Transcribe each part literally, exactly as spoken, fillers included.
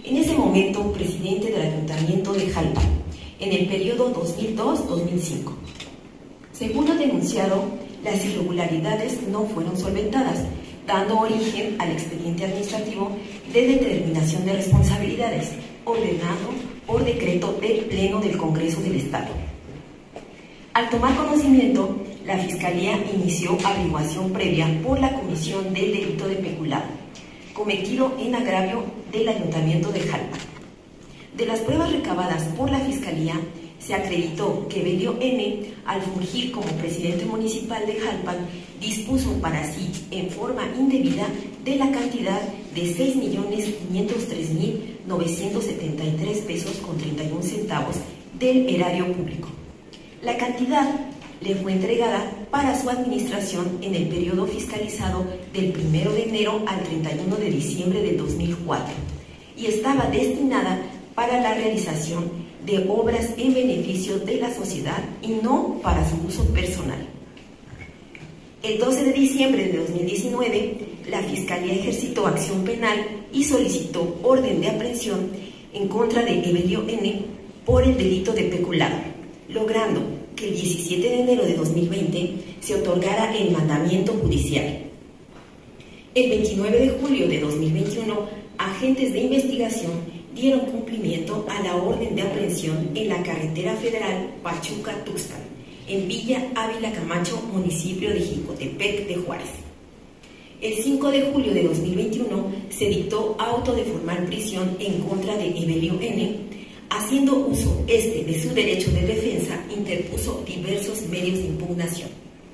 en ese momento presidente del Ayuntamiento de Jalpa, en el periodo dos mil dos a dos mil cinco. Según lo denunciado, las irregularidades no fueron solventadas, dando origen al expediente administrativo de determinación de responsabilidades, ordenado por decreto del Pleno del Congreso del Estado. Al tomar conocimiento, la Fiscalía inició averiguación previa por la comisión del delito de peculado, cometido en agravio del Ayuntamiento de Jalpa. De las pruebas recabadas por la Fiscalía, se acreditó que Evelio N., al fungir como presidente municipal de Jalpa, dispuso para sí, en forma indebida, de la cantidad de seis millones quinientos tres mil novecientos setenta y tres pesos con treinta y un centavos del erario público. La cantidad le fue entregada para su administración en el periodo fiscalizado del primero de enero al treinta y uno de diciembre de dos mil cuatro y estaba destinada para la realización de obras en beneficio de la sociedad y no para su uso personal. El doce de diciembre de dos mil diecinueve, la Fiscalía ejercitó acción penal y solicitó orden de aprehensión en contra de Evelio N. por el delito de peculado, logrando que el diecisiete de enero de dos mil veinte se otorgara el mandamiento judicial. El veintinueve de julio de dos mil veintiuno, agentes de investigación dieron cumplimiento a la orden de aprehensión en la carretera federal Pachuca-Tuxpan, en Villa Ávila Camacho, municipio de Jicotepec de Juárez. El cinco de julio de dos mil veintiuno se dictó auto de formal prisión en contra de Evelio N., haciendo uso este de su derecho de defensa, interpuso diversos medios de impugnación.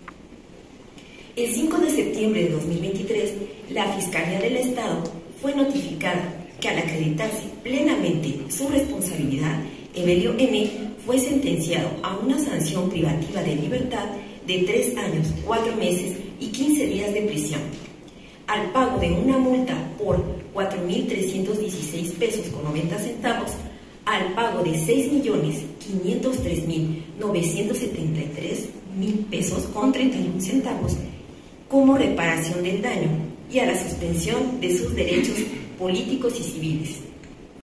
El cinco de septiembre de dos mil veintitrés, la Fiscalía del Estado fue notificada que al acreditarse plenamente su responsabilidad, Evelio N. fue sentenciado a una sanción privativa de libertad de tres años, cuatro meses y quince días de prisión, al pago de una multa por cuatro mil trescientos dieciséis pesos con noventa centavos, al pago de seis millones quinientos tres mil novecientos setenta y tres mil pesos con treinta y un centavos como reparación del daño y a la suspensión de sus derechos políticos y civiles.